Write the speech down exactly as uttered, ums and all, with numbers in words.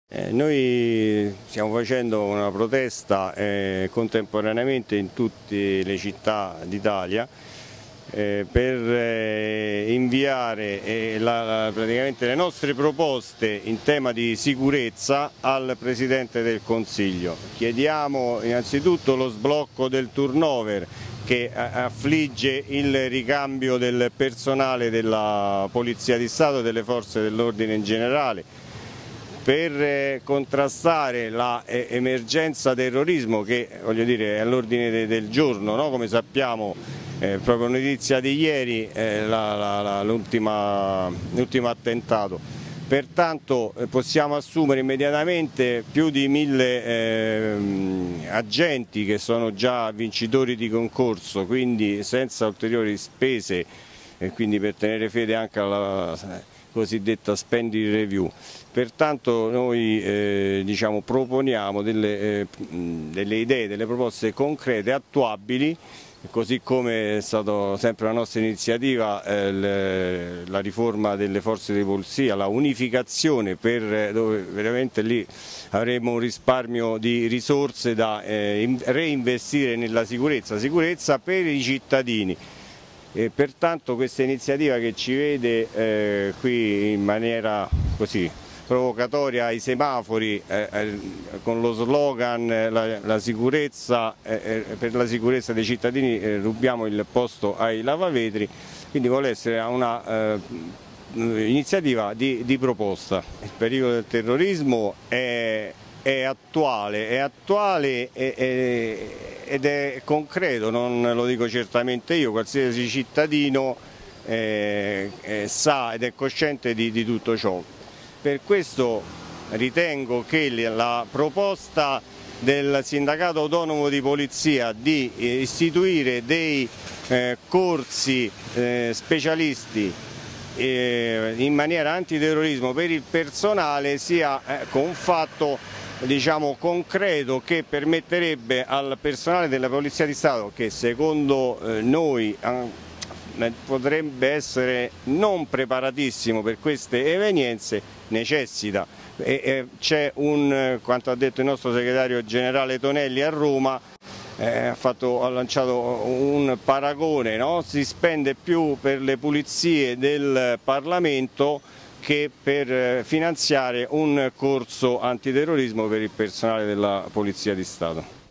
Eh, noi stiamo facendo una protesta eh, contemporaneamente in tutte le città d'Italia eh, per eh, inviare eh, la, la, praticamente le nostre proposte in tema di sicurezza al Presidente del Consiglio. Chiediamo innanzitutto lo sblocco del turnover che affligge il ricambio del personale della Polizia di Stato e delle forze dell'ordine in generale, per contrastare l'emergenza terrorismo che, voglio dire, è all'ordine del giorno, no? Come sappiamo, eh, proprio notizia di ieri, eh, l'ultimo attentato. Pertanto eh, possiamo assumere immediatamente più di mille eh, agenti che sono già vincitori di concorso, quindi senza ulteriori spese, e quindi per tenere fede anche alla cosiddetta spending review. Pertanto noi eh, diciamo, proponiamo delle, eh, delle idee, delle proposte concrete, attuabili, così come è stata sempre la nostra iniziativa eh, le, la riforma delle forze di polizia, la unificazione, per, dove veramente lì avremo un risparmio di risorse da eh, reinvestire nella sicurezza, sicurezza per i cittadini. E pertanto questa iniziativa che ci vede eh, qui in maniera così provocatoria ai semafori eh, eh, con lo slogan eh, la, la sicurezza, eh, per la sicurezza dei cittadini eh, rubiamo il posto ai lavavetri, quindi vuole essere una eh, iniziativa di, di proposta. Il pericolo del terrorismo è, è attuale, è attuale e, e, ed è concreto, non lo dico certamente io, qualsiasi cittadino eh, eh, sa ed è cosciente di, di tutto ciò. Per questo ritengo che la proposta del Sindacato Autonomo di Polizia di istituire dei eh, corsi eh, specialisti eh, in maniera antiterrorismo per il personale sia ecco, un fatto diciamo, concreto che permetterebbe al personale della Polizia di Stato, che secondo eh, noi eh, potrebbe essere non preparatissimo per queste evenienze, necessita. C'è un, quanto ha detto il nostro segretario generale Tonelli a Roma, eh, ha, fatto, ha lanciato un paragone, no? Si spende più per le pulizie del Parlamento che per finanziare un corso antiterrorismo per il personale della Polizia di Stato.